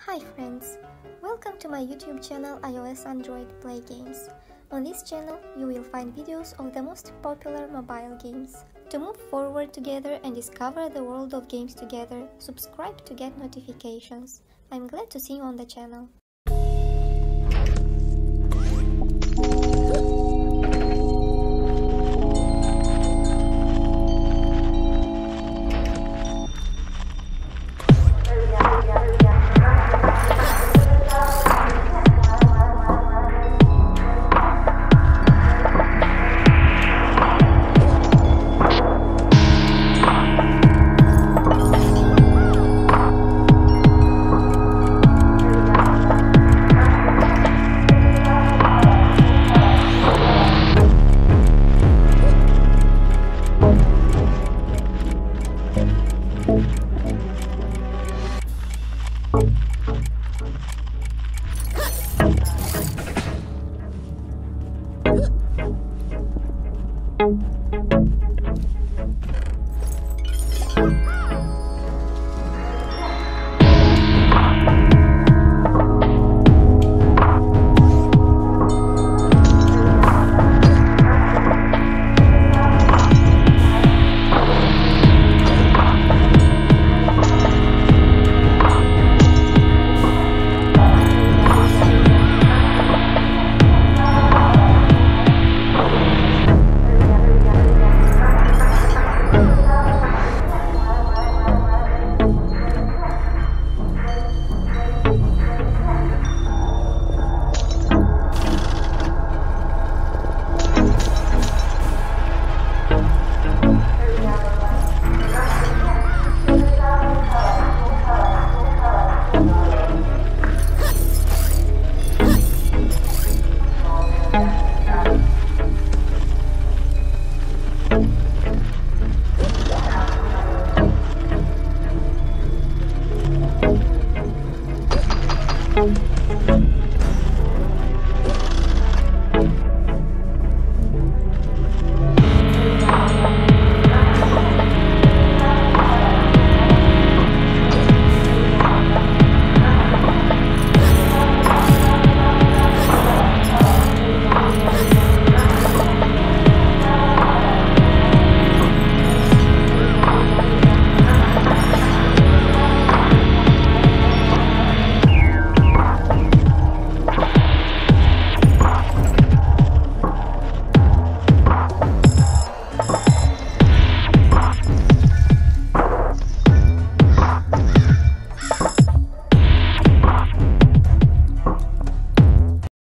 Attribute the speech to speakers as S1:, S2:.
S1: Hi friends, welcome to my YouTube channel iOS Android Play Games. On this channel you will find videos of the most popular mobile games. To move forward together and discover the world of games together, subscribe to get notifications. I'm glad to see you on the channel.